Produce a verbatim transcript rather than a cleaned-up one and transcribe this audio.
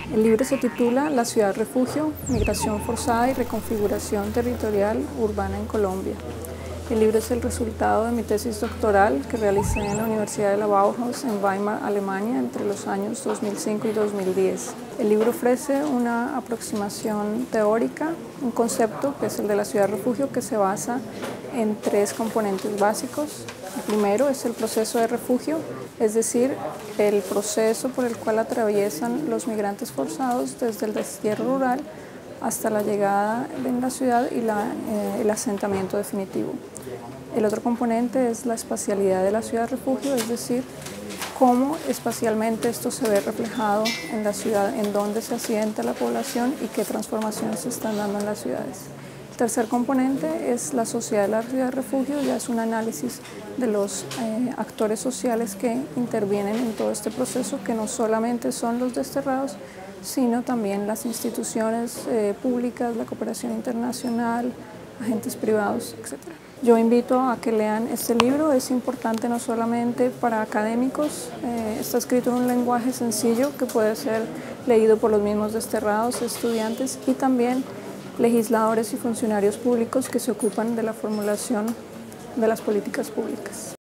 El libro se titula La ciudad refugio, migración forzada y reconfiguración territorial urbana en Colombia. El libro es el resultado de mi tesis doctoral que realicé en la Universidad de la Bauhaus en Weimar, Alemania, entre los años dos mil cinco y dos mil diez. El libro ofrece una aproximación teórica, un concepto que es el de la ciudad refugio, que se basa en tres componentes básicos. El primero es el proceso de refugio, es decir, el proceso por el cual atraviesan los migrantes forzados desde el destierro rural hasta la llegada en la ciudad y la, eh, el asentamiento definitivo. El otro componente es la espacialidad de la ciudad refugio, es decir, cómo espacialmente esto se ve reflejado en la ciudad, en dónde se asienta la población y qué transformaciones se están dando en las ciudades. El tercer componente es la sociedad de la ciudad refugio, ya es un análisis de los eh, actores sociales que intervienen en todo este proceso, que no solamente son los desterrados, sino también las instituciones eh, públicas, la cooperación internacional, agentes privados, etcétera. Yo invito a que lean este libro, es importante no solamente para académicos, eh, está escrito en un lenguaje sencillo que puede ser leído por los mismos desterrados, estudiantes y también legisladores y funcionarios públicos que se ocupan de la formulación de las políticas públicas.